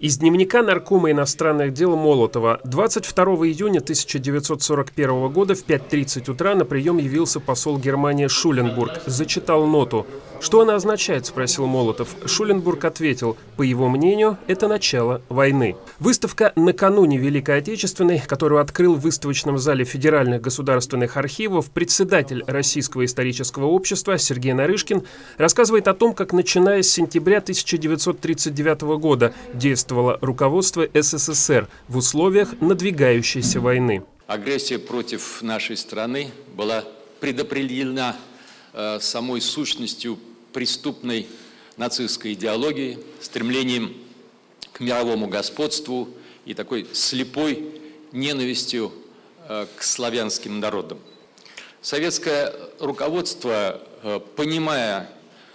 Из дневника наркома иностранных дел Молотова. 22 июня 1941 года в 5:30 утра на прием явился посол Германии Шуленбург. Зачитал ноту. «Что она означает?» – спросил Молотов. Шуленбург ответил: по его мнению, это начало войны. Выставка накануне Великой Отечественной, которую открыл в выставочном зале Федеральных государственных архивов председатель Российского исторического общества Сергей Нарышкин, рассказывает о том, как, начиная с сентября 1939 года, действовало руководство СССР в условиях надвигающейся войны. Агрессия против нашей страны была предопределена самой сущностью преступной нацистской идеологии, стремлением к мировому господству и такой слепой ненавистью к славянским народам. Советское руководство, понимая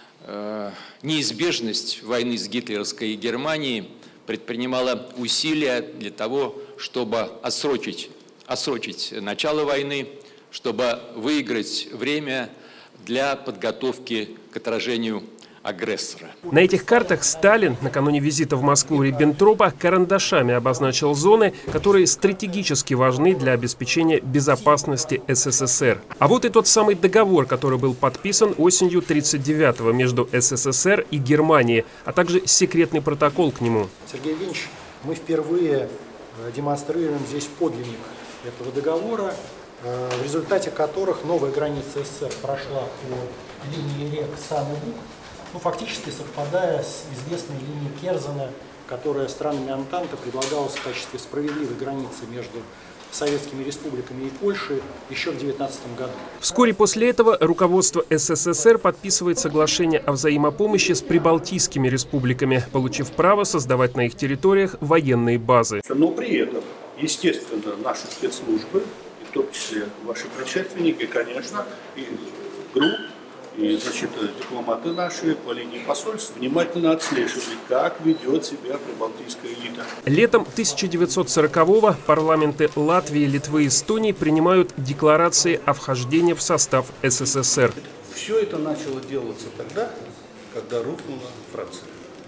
неизбежность войны с гитлеровской Германией, предпринимало усилия для того, чтобы отсрочить начало войны, чтобы выиграть время для подготовки к отражению агрессора. На этих картах Сталин накануне визита в Москву Риббентропа карандашами обозначил зоны, которые стратегически важны для обеспечения безопасности СССР. А вот и тот самый договор, который был подписан осенью 1939-го между СССР и Германией, а также секретный протокол к нему. Сергей Евгеньевич, мы впервые демонстрируем здесь подлинник этого договора, в результате которых новая граница СССР прошла по линии рек Сан и Буг, фактически совпадая с известной линией Керзена, которая странами Антанты предлагалась в качестве справедливой границы между советскими республиками и Польшей еще в 1919 году. Вскоре после этого руководство СССР подписывает соглашение о взаимопомощи с прибалтийскими республиками, получив право создавать на их территориях военные базы. Но при этом, естественно, наши спецслужбы, в том числе ваши предшественники, конечно, и ГРУ, и, дипломаты наши по линии посольств внимательно отслеживали, как ведет себя прибалтийская элита. Летом 1940-го парламенты Латвии, Литвы и Эстонии принимают декларации о вхождении в состав СССР. Все это начало делаться тогда, когда рухнула Франция.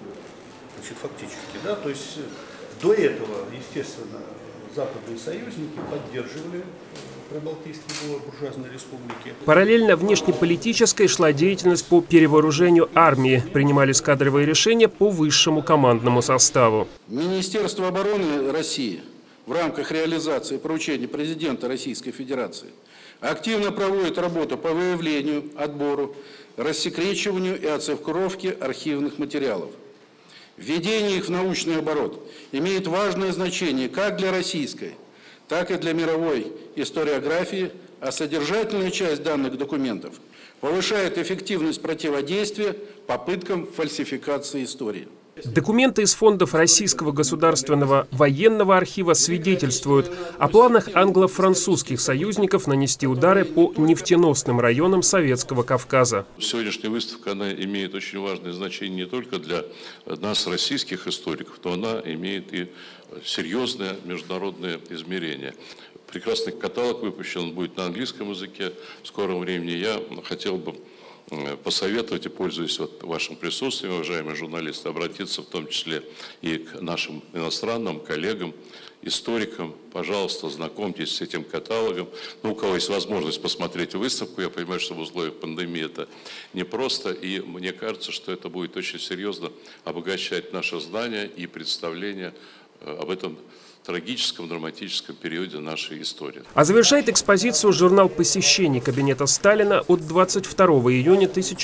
Фактически, да, то есть до этого, естественно, западные союзники поддерживали прибалтийские буржуазные республики. Параллельно внешнеполитической шла деятельность по перевооружению армии. Принимались кадровые решения по высшему командному составу. Министерство обороны России в рамках реализации поручений президента Российской Федерации активно проводит работу по выявлению, отбору, рассекречиванию и оцифровке архивных материалов. Введение их в научный оборот имеет важное значение как для российской, так и для мировой историографии, а содержательная часть данных документов повышает эффективность противодействия попыткам фальсификации истории. Документы из фондов Российского государственного военного архива свидетельствуют о планах англо-французских союзников нанести удары по нефтеносным районам Советского Кавказа. Сегодняшняя выставка, она имеет очень важное значение не только для нас, российских историков, но она имеет и серьезное международное измерение. Прекрасный каталог выпущен, он будет на английском языке. В скором времени я хотел бы посоветовать, и пользуясь вашим присутствием, уважаемые журналисты, обратиться в том числе и к нашим иностранным коллегам, историкам. Пожалуйста, знакомьтесь с этим каталогом. У кого есть возможность посмотреть выставку, я понимаю, что в условиях пандемии это непросто, и мне кажется, что это будет очень серьезно обогащать наше знание и представление об этом трагическом, драматическом периоде нашей истории. А завершает экспозицию журнал посещений кабинета Сталина от 22 июня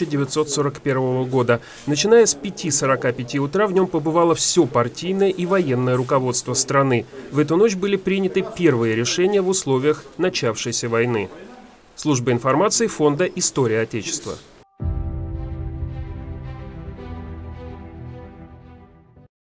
1941 года. Начиная с 5:45 утра в нем побывало все партийное и военное руководство страны. В эту ночь были приняты первые решения в условиях начавшейся войны. Служба информации Фонда «История Отечества».